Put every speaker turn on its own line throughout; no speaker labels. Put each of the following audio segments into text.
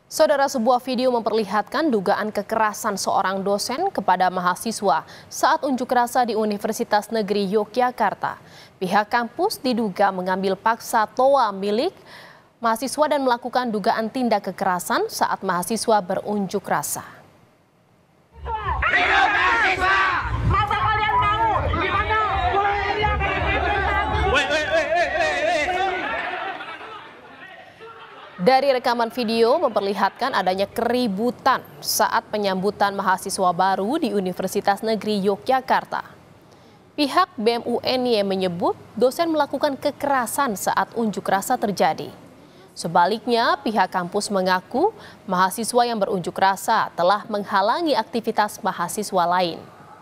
Saudara, sebuah video memperlihatkan dugaan kekerasan seorang dosen kepada mahasiswa saat unjuk rasa di Universitas Negeri Yogyakarta. Pihak kampus diduga mengambil paksa toa milik mahasiswa dan melakukan dugaan tindak kekerasan saat mahasiswa berunjuk rasa. Dari rekaman video memperlihatkan adanya keributan saat penyambutan mahasiswa baru di Universitas Negeri Yogyakarta. Pihak BEM UNY menyebut dosen melakukan kekerasan saat unjuk rasa terjadi. Sebaliknya, pihak kampus mengaku mahasiswa yang berunjuk rasa telah menghalangi aktivitas mahasiswa lain.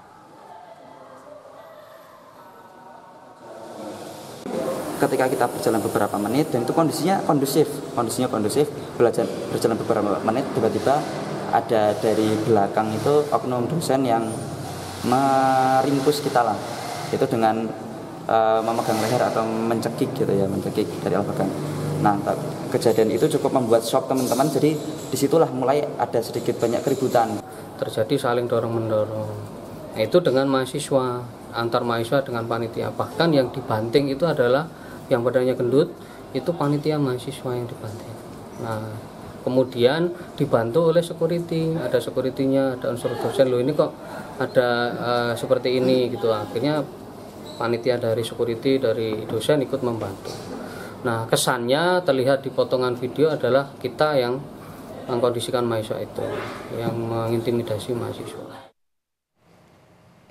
Ketika kita berjalan beberapa menit dan itu kondisinya kondusif, berjalan beberapa menit tiba-tiba ada dari belakang itu oknum dosen yang meringkus kita lah, itu dengan memegang leher atau mencekik gitu ya, mencekik dari alat belakang. Nah, kejadian itu cukup membuat shock teman-teman, jadi disitulah mulai ada sedikit banyak keributan.
Terjadi saling dorong-mendorong, itu dengan mahasiswa, antar mahasiswa dengan panitia. Bahkan yang dibanting itu adalah yang badannya gendut, itu panitia mahasiswa yang dibanting. Nah, kemudian dibantu oleh security, ada security-nya, ada unsur dosen, loh ini kok ada seperti ini gitu. Akhirnya panitia dari security, dari dosen ikut membantu. Nah, kesannya terlihat di potongan video adalah kita yang mengkondisikan mahasiswa itu, yang mengintimidasi mahasiswa.